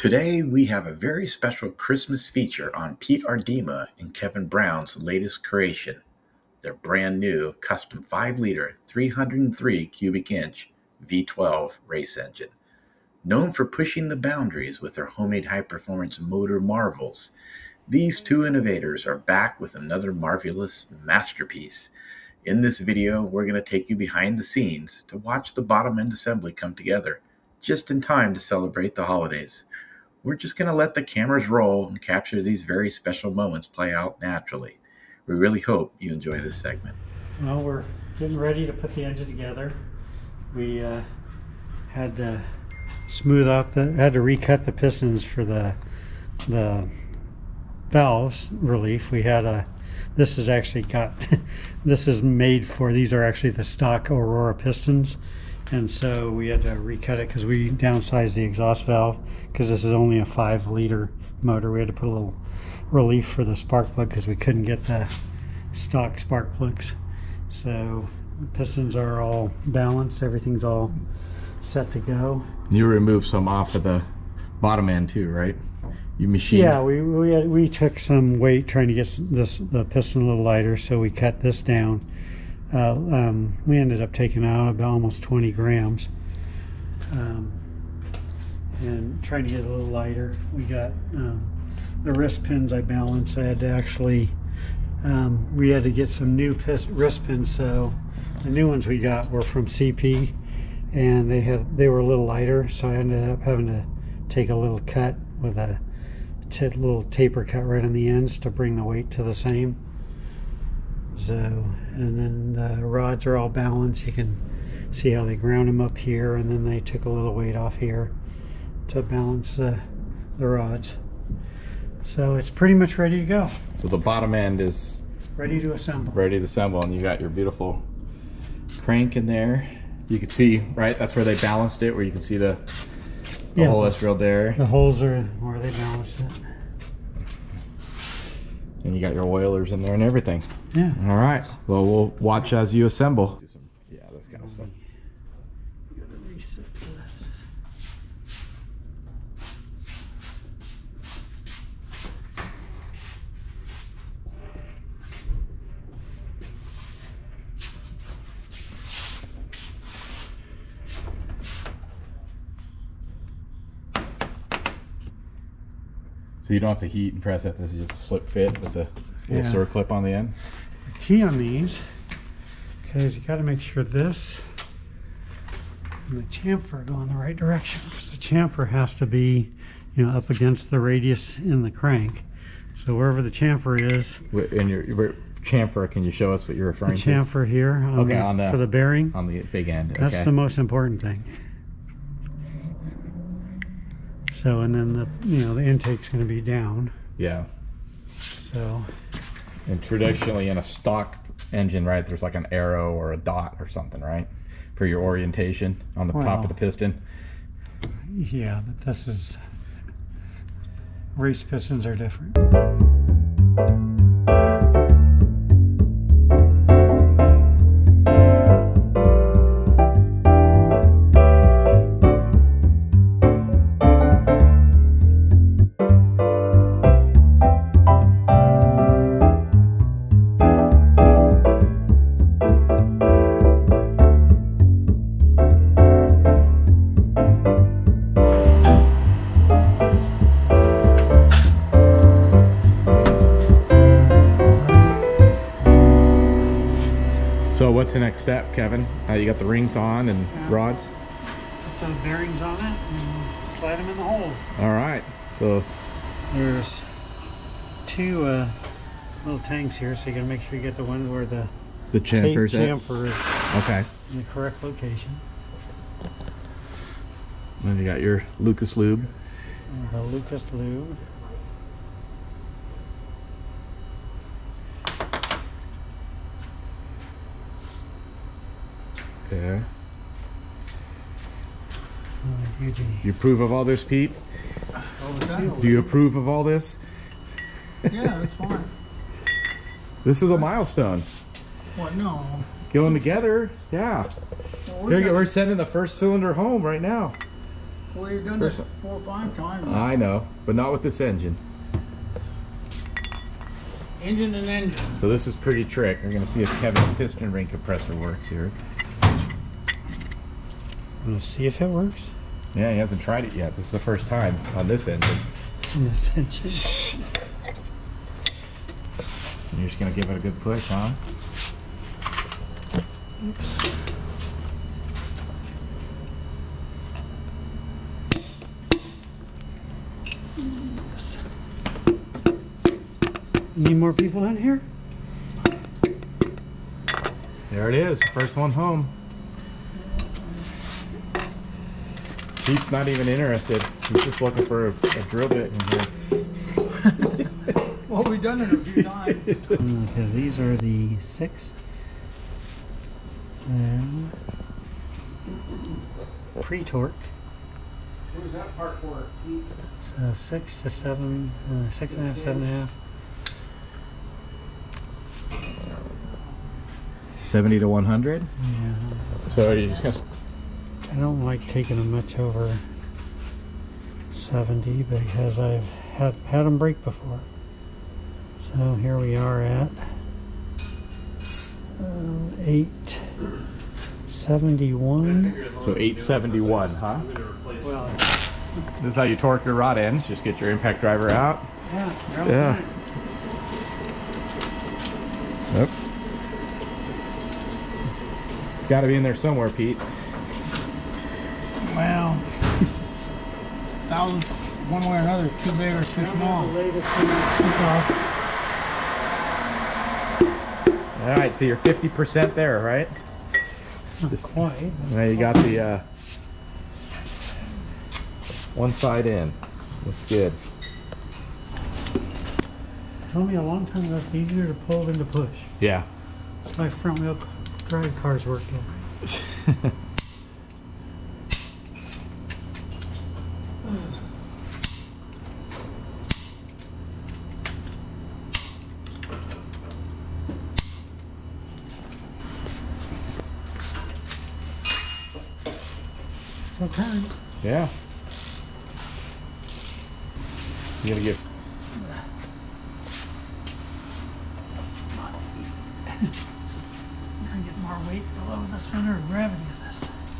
Today we have a very special Christmas feature on Pete Aardema and Kevin Brown's latest creation, their brand new custom 5-liter 303 cubic inch V12 race engine. Known for pushing the boundaries with their homemade high-performance motor marvels, these two innovators are back with another marvelous masterpiece. In this video, we're going to take you behind the scenes to watch the bottom end assembly come together, just in time to celebrate the holidays. We're just going to let the cameras roll and capture these very special moments play out naturally. We really hope you enjoy this segment. Well, we're getting ready to put the engine together. We had to smooth out had to recut the pistons for the valves relief. We had this is actually got, this is made for, these are actually the stock Aurora pistons. And so we had to recut it because we downsized the exhaust valve because this is only a 5-liter motor. We had to put a little relief for the spark plug because we couldn't get the stock spark plugs. So the pistons are all balanced. Everything's all set to go. You removed some off of the bottom end too, right? You machined. Yeah, we took some weight trying to get the piston a little lighter, so we cut this down. We ended up taking out about almost 20 grams and trying to get it a little lighter. We got the wrist pins I balanced. I had to actually we had to get some new wrist pins, so the new ones we got were from CP and they were a little lighter, so I ended up having to take a little cut with a little taper cut right on the ends to bring the weight to the same. So, and then the rods are all balanced. You can see how they ground them up here, and then they took a little weight off here to balance the rods. So it's pretty much ready to go. So the bottom end is ready to assemble. Ready to assemble, and you got your beautiful crank in there. You can see, right, that's where they balanced it, where you can see the hole that's drilled there. The holes are where they balanced it. And you got your oilers in there and everything. Yeah. All right. Well, we'll watch as you assemble. Yeah, this kind of stuff. You gotta reset this. So you don't have to heat and press it. This is just a slip fit with the little circlip on the end. The key on these, because you got to make sure this and the chamfer go in the right direction, because the chamfer has to be, you know, up against the radius in the crank. So wherever the chamfer is. In your chamfer, can you show us what you're referring to? The chamfer here. For the bearing. On the big end. That's the most important thing. So, and then the intake's going to be down. Yeah. So. And traditionally in a stock engine, right, there's like an arrow or a dot or something, right, for your orientation on the top of the piston. Yeah, but this is, race pistons are different. So what's the next step, Kevin? You got the rings on and rods? Put the bearings on it and slide them in the holes. All right. So there's two little tanks here, so you gotta make sure you get the one where the chamfer is okay in the correct location. And then you got your Lucas lube. The Lucas lube. Okay. You approve of all this, Pete? Do you approve of all this? Yeah, that's fine. This is a milestone. What? No. Going together, yeah. Well, We're sending the first cylinder home right now. Well, you've done this 4 or 5 times. I know, but not with this engine. Engine and engine. So this is pretty trick. We're gonna see if Kevin's piston ring compressor works here. I'm gonna see if it works. Yeah, he hasn't tried it yet. This is the first time on this engine. On this engine. And you're just gonna give it a good push, huh? Oops. Yes. Need more people in here? There it is, first one home. Pete's not even interested. He's just looking for a drill bit in here. Well, we've done it a few times. Okay, these are the 6. Pre-torque. What is that part for? So 6 to 7, 6.5, 7.5. 70 to 100. Yeah. So you're just gonna. I don't like taking them much over 70 because I've had them break before. So here we are at 871. So 871, huh? Well, This is how you torque your rod ends. Just get your impact driver out. yeah. Yep. It's got to be in there somewhere, Pete. Well, thousands, one way or another, too big or too small. All right, so you're 50% there, right? Not quite. Now you got the one side in. Looks good. Told me a long time ago it's easier to pull than to push. Yeah. That's why front wheel drive cars work good. Okay. Yeah. You gonna give? Now get more weight below the center of gravity of this.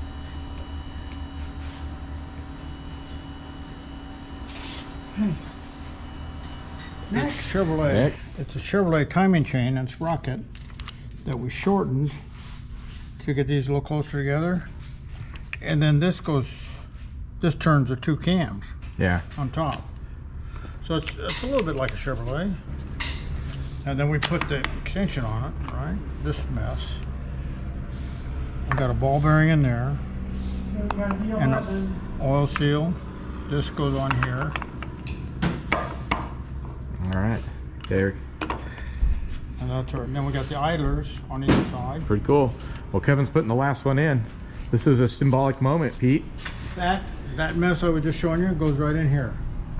Next, Chevrolet. Nick? It's a Chevrolet timing chain and sprocket that we shortened to get these a little closer together. And then this turns the 2 cams Yeah. on top. So it's a little bit like a Chevrolet. And then we put the extension on it, right? This mess. We got a ball bearing in there and an oil seal. This goes on here. All right. There. And that's our, then we got the idlers on each side. Pretty cool. Well, Kevin's putting the last one in. This is a symbolic moment, Pete. That mess I was just showing you goes right in here.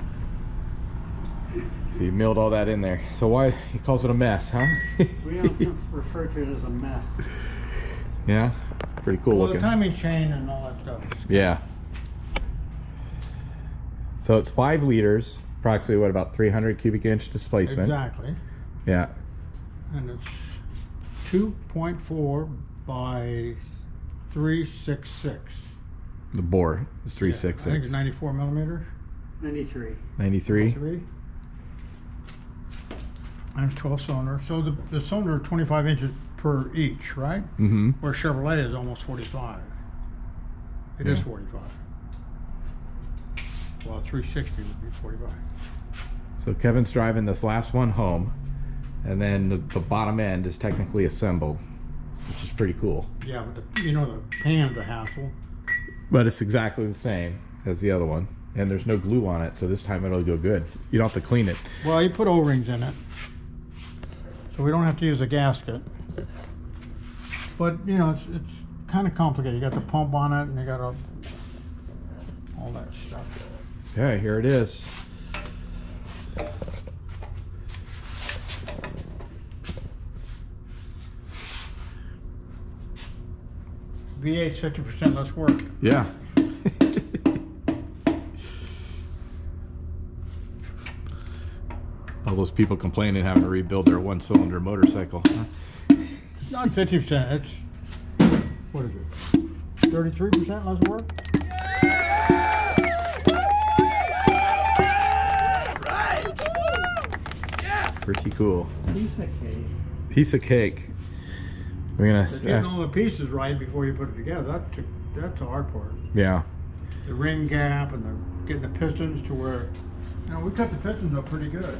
So you milled all that in there. So why he calls it a mess, huh? We don't refer to it as a mess. Yeah. Pretty cool Well, looking. the timing chain and all that stuff. Yeah. So it's 5 liters, approximately what, about 300 cubic inch displacement. Exactly. Yeah. And it's 2.4 by 366. The bore is I think 366. it's 94 millimeters. 93. 93. 3. And it's 12 cylinders. So the cylinder are 25 inches per each, right? Mm-hmm. Where Chevrolet is almost 45. It is Yeah. 45. Well, 360 would be 45. So Kevin's driving this last one home, and then the bottom end is technically assembled, which is pretty cool. Yeah, but the pan's a hassle. But it's exactly the same as the other one, and there's no glue on it, so this time it'll go good. You don't have to clean it. Well, you put O-rings in it, so we don't have to use a gasket. But it's kind of complicated. You got the pump on it, and you got all that stuff. Okay, here it is. V8's 50% less work. Yeah. All those people complaining having to rebuild their one-cylinder motorcycle. Huh? Not 50%. It's, what is it? 33% less work? Pretty cool. Piece of cake. Piece of cake. We're gonna Getting all the pieces right before you put it together. That's the hard part. yeah. The ring gap and getting the pistons to where, you know, we cut the pistons up pretty good.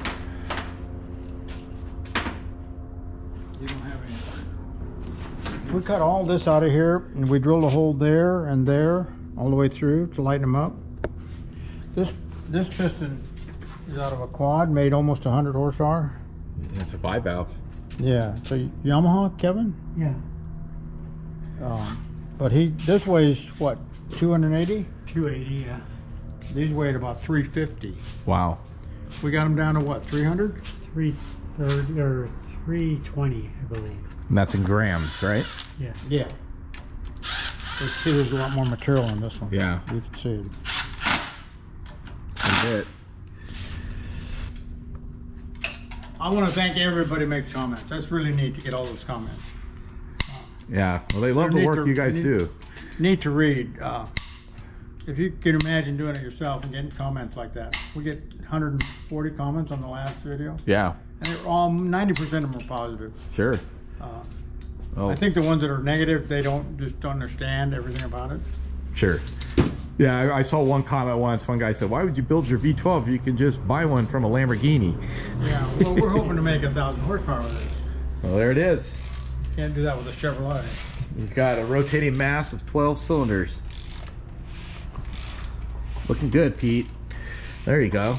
You don't have any. We cut all this out of here and we drilled a hole there and there all the way through to lighten them up. This piston is out of a quad made almost 100 horsepower. It's a 5-valve. Yeah, so Yamaha, Kevin? Yeah. But this weighs what, 280? 280, yeah. These weighed about 350. Wow. We got them down to what, 300? 330 or 320, I believe. And that's in grams, right? Yeah. Yeah. Let's see, there's a lot more material on this one. Yeah. You can see it. That's it. I want to thank everybody who makes comments. That's really neat to get all those comments. Yeah. Well, they love the work you guys do. Neat to read. If you can imagine doing it yourself and getting comments like that. We get 140 comments on the last video. Yeah. And they're all, 90% of them are positive. Sure. I think the ones that are negative, they just don't understand everything about it. Sure. Yeah, I saw one comment once. One guy said, "Why would you build your V12 if you can just buy one from a Lamborghini?" Yeah, well, we're hoping to make 1,000 horsepower with it. Well, there it is. Can't do that with a Chevrolet. You've got a rotating mass of 12 cylinders. Looking good, Pete. There you go.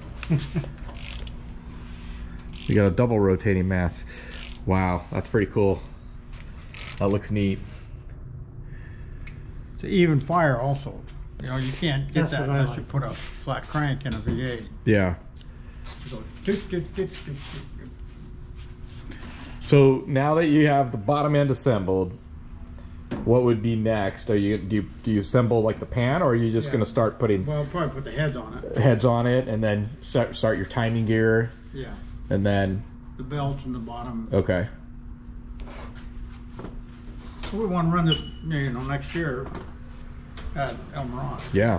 You got a double rotating mass. Wow, that's pretty cool. That looks neat. To even fire also. You know, you can't get That's that what I unless you like. put a flat crank in a V8. Yeah. It goes doot, doot, doot, doot, doot. So now that you have the bottom end assembled, what would be next? Do you assemble like the pan, or are you just Yeah. going to start putting Well, I'll probably put the heads on it. heads on it and then start your timing gear, Yeah. and then The belts and the bottom. okay. So we want to run this, you know, next year at El Mirage. Yeah.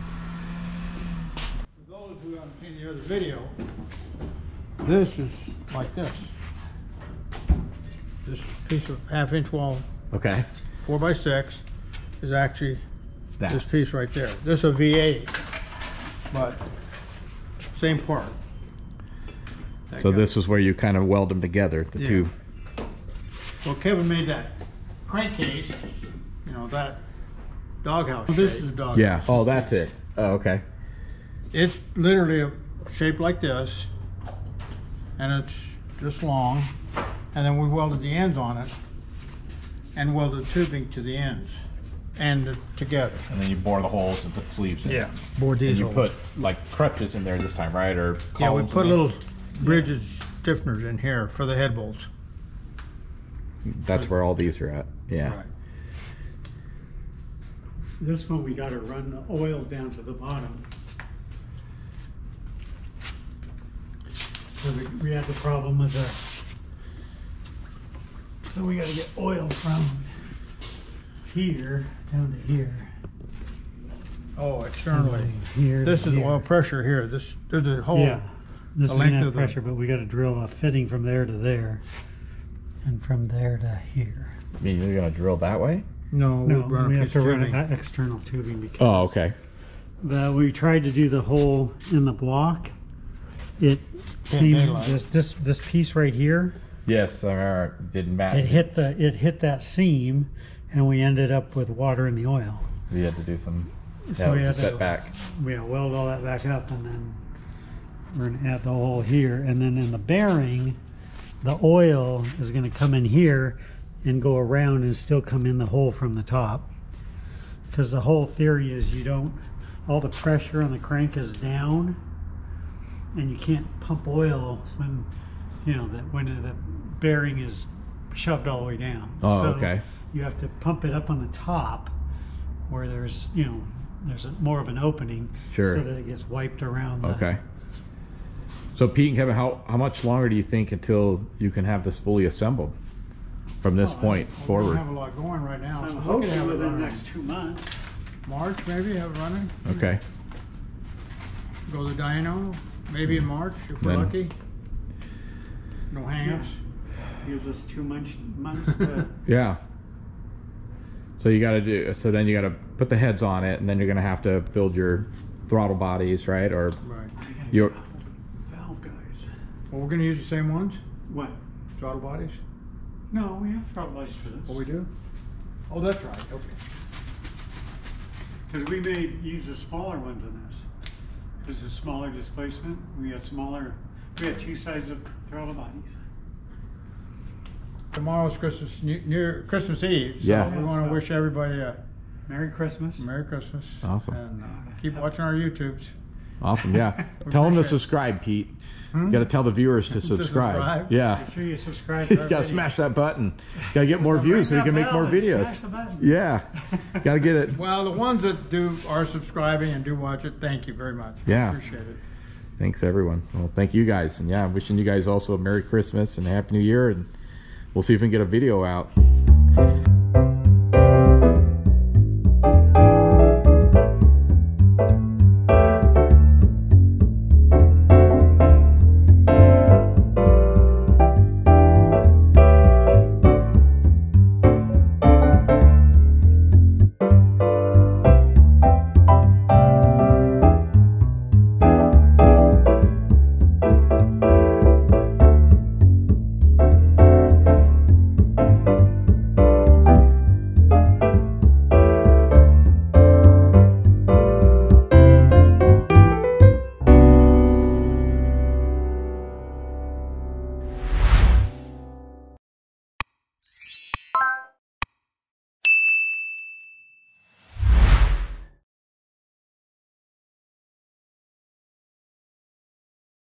For those who haven't seen the other video, this is like this. This piece of 1/2 inch wall, Okay. 4x6, is actually That. this piece right there. This is a V8, but same part. That So guy. this is where you kind of weld them together, the Yeah. two. Well, Kevin made that crankcase, you know, that doghouse This is a doghouse. Yeah. Oh, that's it. Oh, okay. It's literally a shape like this, and it's this long, and then we welded the ends on it, and welded tubing to the ends, and together. And then you bore the holes and put the sleeves in. Bored And these you holes. put like crutches in there this time, right? Or Yeah, we columns put in there? little bridges stiffeners in here for the head bolts. That's where all these are at. Yeah. Right. This one we got to run the oil down to the bottom. So we had the problem with so we got to get oil from here down to here. Oh, externally. Here. This to is here. oil pressure here. There's a hole. Yeah. This the is length enough of the- pressure, but we got to drill a fitting from there to there, and from there to here. I mean, you're gonna drill that way? No, No, we run a we have piece to of run tubing. an external tubing because Oh, okay. we tried to do the hole in the block. It Can't came daylight. this piece right here. Yes, didn't matter. It hit that seam, and we ended up with water in the oil. We had to do some. So Yeah, we it was a had to- setback. We weld all that back up, and then we're gonna add the hole here, and then in the bearing, the oil is gonna come in here and go around and still come in the hole from the top. Because the whole theory is all the pressure on the crank is down, and you can't pump oil when, when the bearing is shoved all the way down. Oh, So okay. you have to pump it up on the top where there's more of an opening, Sure. so that it gets wiped around. Okay. So Pete and Kevin, how much longer do you think until you can have this fully assembled from this point We forward? don't have a lot going right now. I'm so we hoping can have it within the running. next 2 months. March, maybe have it running. Okay. Go to Dino, maybe in March if we're Then- lucky. No hangups. Gives us 2 months to. Yeah. So you got to do. So then you got to put the heads on it, and then you're going to have to build your throttle bodies, right? Or Right. your Valve guys. Well, we're going to use the same ones, What? throttle bodies. No, we have throttle bodies for this. Oh, we do. Oh, that's right. Okay. Because we may use the smaller ones in this. Because the smaller displacement, we had 2 sizes of throttle bodies. Tomorrow's Christmas, Christmas Eve. So Yeah. we want to wish everybody a Merry Christmas. Merry Christmas. Awesome. And keep watching our YouTubes. awesome, yeah. Tell them to appreciate it. subscribe, Pete. You got to tell the viewers to subscribe. subscribe? Yeah. Make sure you subscribe. You got to smash that button. Got to get more views so we can make more videos. Smash the button. Yeah. Got to get it. Well, the ones that are subscribing and do watch it, thank you very much. Yeah. Appreciate it. Thanks, everyone. Well, thank you guys. And yeah, I'm wishing you guys also a Merry Christmas and a Happy New Year. And we'll see if we can get a video out.